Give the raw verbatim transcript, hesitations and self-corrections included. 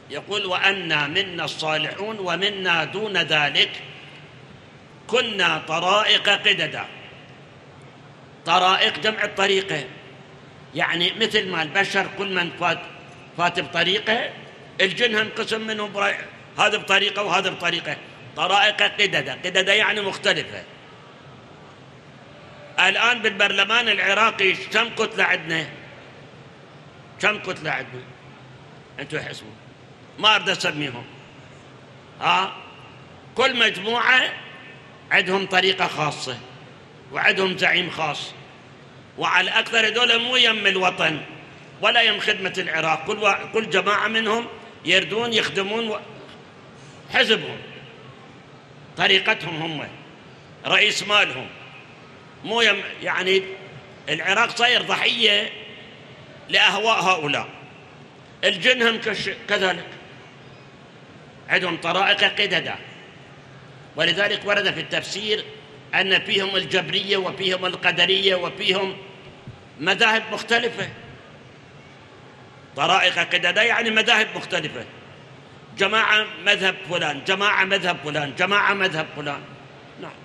يقول وأنا منا الصالحون ومنا دون ذلك كنا طرائق قددا. طرائق جمع الطريقة، يعني مثل ما البشر كل من فات, فات بطريقة، الجن هم قسم منهم هذا بطريقة وهذا بطريقة. طرائق قددا، قددا يعني مختلفة. الآن بالبرلمان العراقي كم كتلة عندنا؟ كم كتلة عندنا؟ أنتوا حسبوا، ما أريد أسميهم. ها كل مجموعة عندهم طريقة خاصة وعندهم زعيم خاص، وعلى أكثر هذول مو يم الوطن ولا يم خدمة العراق. كل, و... كل جماعة منهم يردون يخدمون و... حزبهم، طريقتهم هم، رئيس مالهم، مو يم... يعني العراق صاير ضحية لأهواء هؤلاء. الجن هم كش... كذلك عندهم طرائق قددا. ولذلك ورد في التفسير أن فيهم الجبرية وفيهم القدرية وفيهم مذاهب مختلفة. طرائق قددا يعني مذاهب مختلفة، جماعة مذهب فلان، جماعة مذهب فلان، جماعة مذهب فلان. نعم.